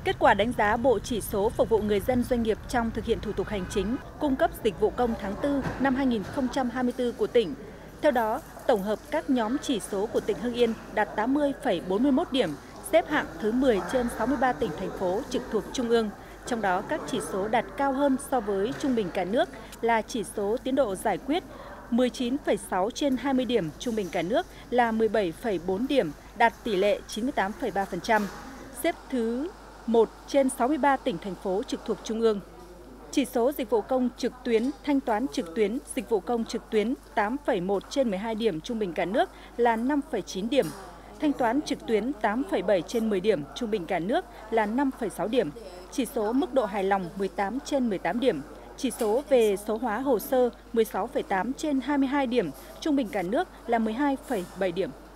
Kết quả đánh giá bộ chỉ số phục vụ người dân doanh nghiệp trong thực hiện thủ tục hành chính, cung cấp dịch vụ công tháng 4 năm 2024 của tỉnh. Theo đó, tổng hợp các nhóm chỉ số của tỉnh Hưng Yên đạt 80,41 điểm, xếp hạng thứ 10 trên 63 tỉnh, thành phố trực thuộc Trung ương. Trong đó, các chỉ số đạt cao hơn so với trung bình cả nước là chỉ số tiến độ giải quyết 19,6 trên 20 điểm, trung bình cả nước là 17,4 điểm, đạt tỷ lệ 98,3%, xếp thứ 1 trên 63 tỉnh, thành phố trực thuộc Trung ương. Chỉ số dịch vụ công trực tuyến, thanh toán trực tuyến, dịch vụ công trực tuyến 8,1 trên 12 điểm, trung bình cả nước là 5,9 điểm. Thanh toán trực tuyến 8,7 trên 10 điểm, trung bình cả nước là 5,6 điểm. Chỉ số mức độ hài lòng 18 trên 18 điểm. Chỉ số về số hóa hồ sơ 16,8 trên 22 điểm, trung bình cả nước là 12,7 điểm.